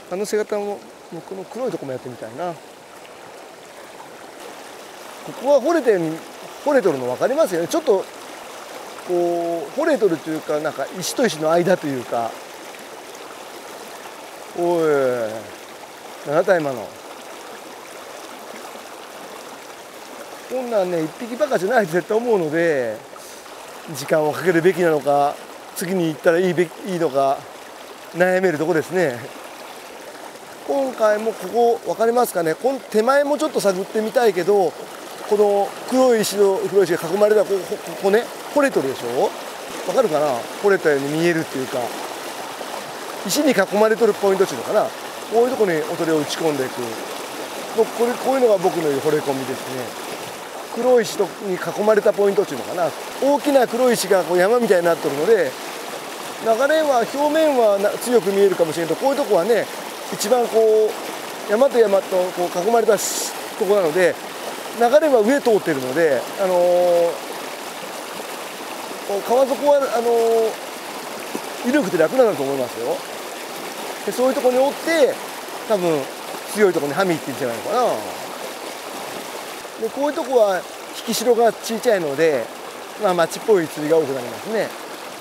あの背方もこの黒いとこもやってみたいな。ここは掘れとるの分かりますよね。ちょっとこう掘れとるというか、なんか石と石の間というか。おい、何だ今の。こんなんね一匹ばかじゃないと絶対思うので、時間をかけるべきなのか、次に行ったらいいのか悩めるとこですね。今回もここ分かりますかね。この手前もちょっと探ってみたいけど、この黒い石が囲まれたここね、掘れとるでしょ。分かるかな。掘れたように見えるっていうか、石に囲まれとるポイントっていうのかな。こういうところにおとりを打ち込んでいく。こういうのが僕の言う掘れ込みですね。黒い石に囲まれたポイントっていうのかな。大きな黒い石がこう山みたいになってるので、流れは表面は強く見えるかもしれないけど、こういうとこはね一番こう山と山とこう囲まれたとこなので、流れは上通ってるので、川底は緩くて楽なんだと思いますよ。でそういうところにおって多分強いところにはみいってるんじゃないのかな。でこういうとこは引き代が小さいので、まあ、町っぽい釣りが多くなりますね。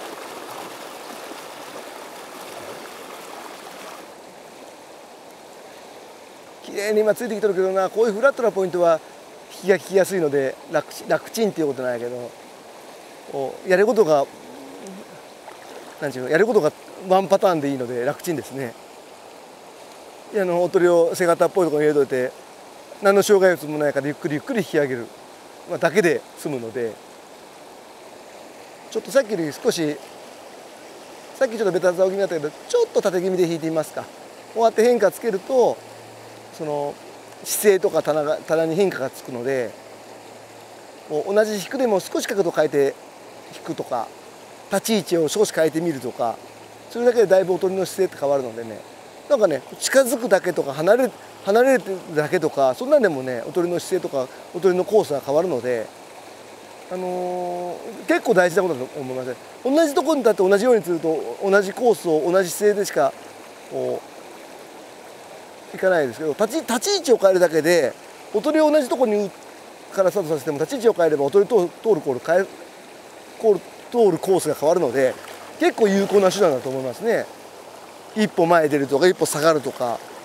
綺麗に今ついてきてるけどな。こういうフラットなポイントは引きが利きやすいので楽ちんっていうことないけど、やることが何ていうの、やることがワンパターンでいいので楽ちんですね。おとりを背方っぽいところに入れといて、何の障害物もないからゆっくりゆっくり引き上げる、だけで済むので、ちょっとさっきより少し、さっきちょっとベタざ置きになったけど、ちょっと縦気味で引いてみますか。こうやって変化つけると、その姿勢とか棚に変化がつくので、同じ引くでも少し角度変えて引くとか、立ち位置を少し変えてみるとか、それだけでだいぶおとりの姿勢って変わるのでね、なんかね近づくだけとか離れるだけとか、そんなんでもねおとりの姿勢とかおとりのコースが変わるので、結構大事なことだと思います。同じところに立って同じようにすると、同じコースを同じ姿勢でしかこういかないですけど、立ち位置を変えるだけでおとりを同じところにからスタートさせても、立ち位置を変えればおとり通るコースが変わるので、結構有効な手段だと思いますね。一歩前出るとか一歩下がるとか。